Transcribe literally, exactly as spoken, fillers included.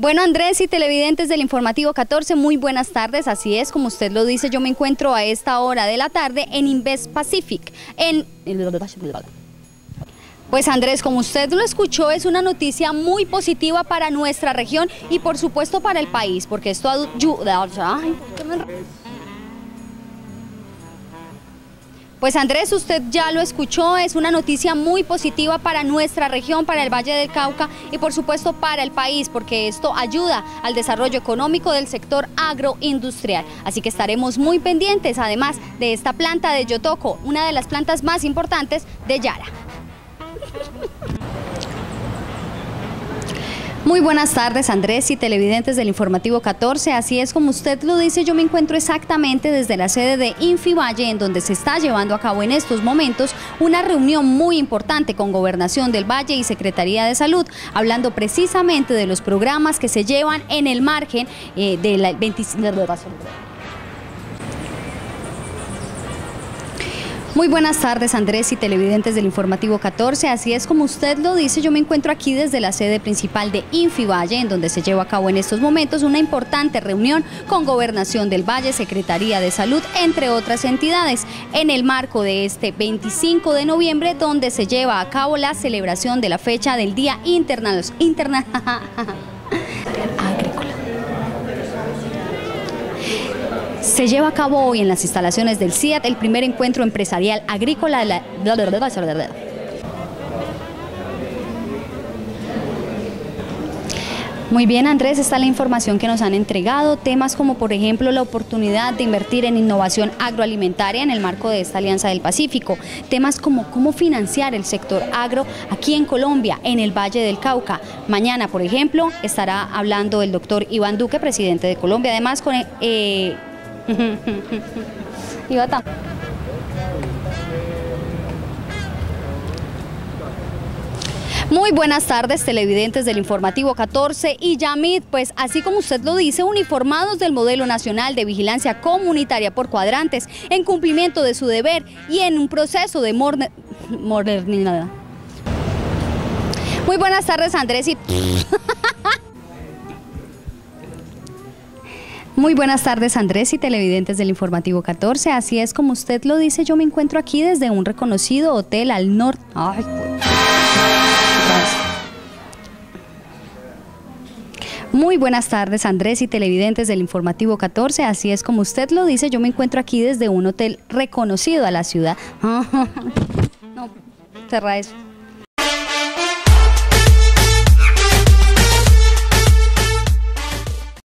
Bueno, Andrés y televidentes del Informativo catorce, muy buenas tardes. Así es, como usted lo dice, yo me encuentro a esta hora de la tarde en Invest Pacific, en... Pues Andrés, como usted lo escuchó, es una noticia muy positiva para nuestra región y por supuesto para el país, porque esto ayuda... Ay, ¿qué me... Pues Andrés, usted ya lo escuchó, es una noticia muy positiva para nuestra región, para el Valle del Cauca y por supuesto para el país, porque esto ayuda al desarrollo económico del sector agroindustrial. Así que estaremos muy pendientes, además de esta planta de Yotoco, una de las plantas más importantes de Yara. Muy buenas tardes, Andrés y televidentes del Informativo catorce, así es como usted lo dice, yo me encuentro exactamente desde la sede de Infivalle, en donde se está llevando a cabo en estos momentos una reunión muy importante con Gobernación del Valle y Secretaría de Salud, hablando precisamente de los programas que se llevan en el margen eh, de la veinticinco... Muy buenas tardes, Andrés y televidentes del Informativo catorce, así es como usted lo dice, yo me encuentro aquí desde la sede principal de Infivalle, en donde se lleva a cabo en estos momentos una importante reunión con Gobernación del Valle, Secretaría de Salud, entre otras entidades, en el marco de este veinticinco de noviembre, donde se lleva a cabo la celebración de la fecha del Día Internacional Interna Agrícola. Se lleva a cabo hoy en las instalaciones del C I A T el primer encuentro empresarial agrícola de la... Muy bien, Andrés, está la información que nos han entregado, temas como por ejemplo la oportunidad de invertir en innovación agroalimentaria en el marco de esta Alianza del Pacífico, temas como cómo financiar el sector agro aquí en Colombia, en el Valle del Cauca. Mañana, por ejemplo, estará hablando el doctor Iván Duque, presidente de Colombia, además con... Eh, Muy buenas tardes, televidentes del Informativo catorce y Yamid, pues así como usted lo dice, uniformados del Modelo Nacional de Vigilancia Comunitaria por cuadrantes, en cumplimiento de su deber y en un proceso de modernidad. Muy buenas tardes, Andrés y... Muy buenas tardes, Andrés y televidentes del Informativo catorce, así es como usted lo dice, yo me encuentro aquí desde un reconocido hotel al norte. Ay, Muy buenas tardes, Andrés y televidentes del Informativo catorce, así es como usted lo dice, yo me encuentro aquí desde un hotel reconocido a la ciudad. No, cerra eso.